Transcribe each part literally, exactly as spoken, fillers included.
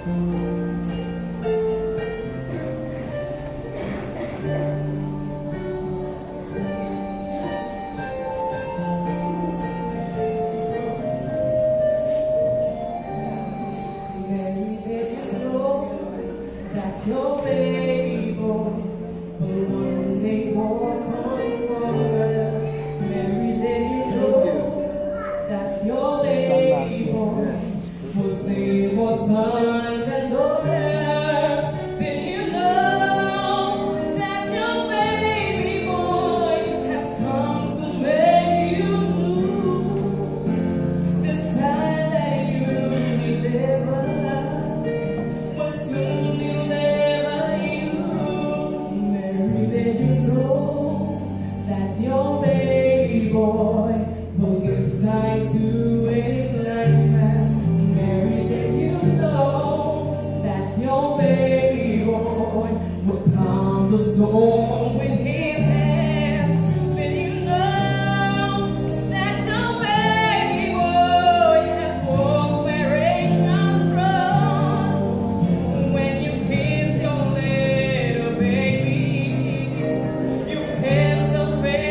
Your baby boy, but one day walk on water. Mary, let it know that your baby boy will save for sons and daughters. Then you know that your baby boy has come to make you new. This time that you never loved will soon you'll never. Your baby boy will give sight to a blind man. Mary, did you know that your baby boy will calm the storm with his hand? Did you know that your baby boy has walked where angels run? When you kiss your little baby, you kiss the face.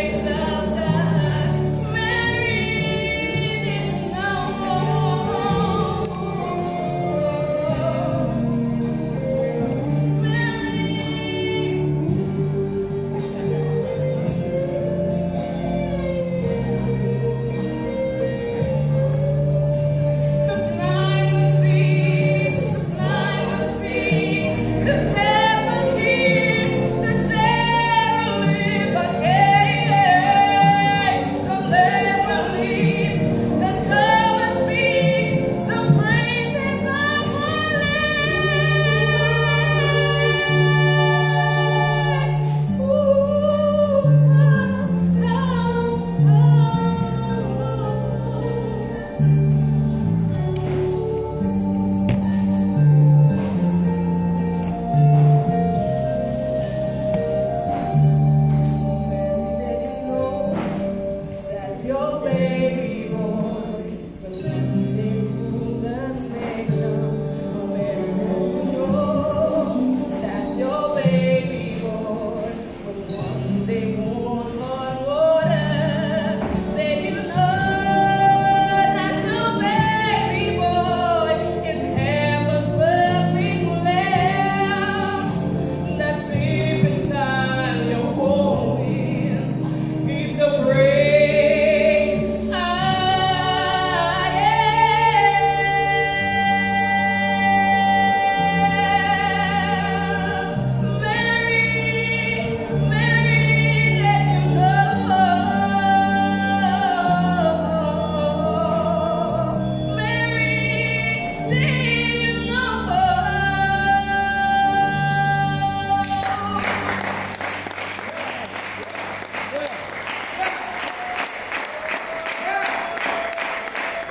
Your baby boy, they wouldn't make them. That's your baby boy, but one day born on water. Then you know that your baby boy is heaven's perfect lamb. That sleep inside your home is, he's the great.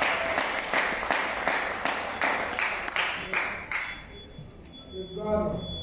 Exato.